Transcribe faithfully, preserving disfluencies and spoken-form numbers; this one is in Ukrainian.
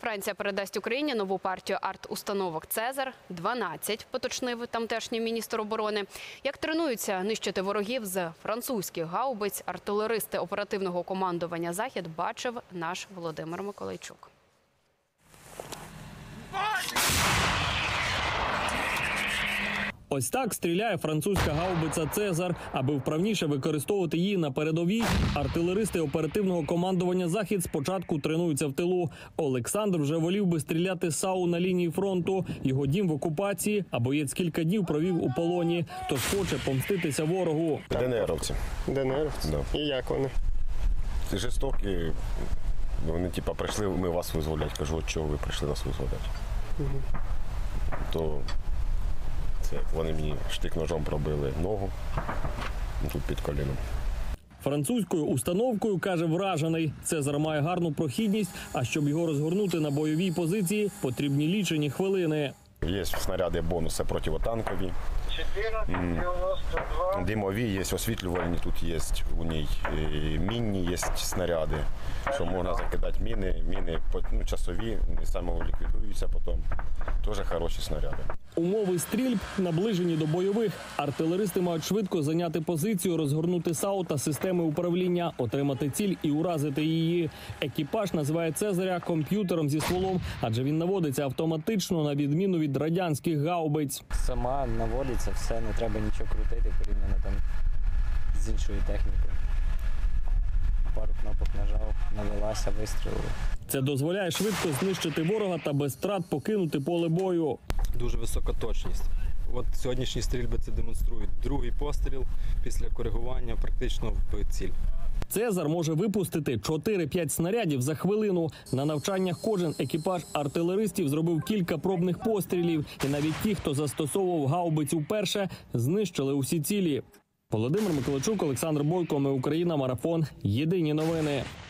Франція передасть Україні нову партію арт-установок «Цезар» – дванадцять, поточнив тамтешній міністр оборони. Як тренуються нищити ворогів з французьких гаубиць, артилеристи оперативного командування «Захід» бачив наш Володимир Миколайчук. Ось так стріляє французька гаубиця «Цезар». Аби вправніше використовувати її на передовій, артилеристи оперативного командування «Захід» спочатку тренуються в тилу. Олександр вже волів би стріляти з САУ на лінії фронту. Його дім в окупації, а боєць кілька днів провів у полоні. Тож хоче помститися ворогу. ДНРовці. ДНРовці? Да. І як вони? Жорстокі. Вони типа прийшли, ми вас визволяти. Кажу, от чого ви прийшли нас визволяти? Угу. То це вони мені штик-ножом пробили ногу тут під коліном. Французькою установкою, каже, вражений. «Цезар» має гарну прохідність, а щоб його розгорнути на бойовій позиції, потрібні лічені хвилини. Є снаряди бонуси противотанкові, димові, є освітлювальні, тут є у ній мінні, є снаряди, що можна закидати міни, міни ну, часові, вони самоліквідуються потім. Теж хороші снаряди. Умови стрільб наближені до бойових. Артилеристи мають швидко зайняти позицію, розгорнути САУ та системи управління, отримати ціль і уразити її. Екіпаж називає «Цезаря» комп'ютером зі стволом, адже він наводиться автоматично, на відміну від радянських гаубиць. Сама наводиться, все, не треба нічого крутити порівняно там з іншою технікою. Пару кнопок нажав, навелася, вистрілила. Це дозволяє швидко знищити ворога та без втрат покинути поле бою. Дуже висока точність. От сьогоднішні стрільби це демонструють. Другий постріл після коригування практично в ціль. «Цезар» може випустити чотири-п'ять снарядів за хвилину. На навчаннях кожен екіпаж артилеристів зробив кілька пробних пострілів. І навіть ті, хто застосовував гаубицю вперше, знищили усі цілі. Володимир Миколайчук, Олександр Бойко. Ми Україна. Марафон. Єдині новини.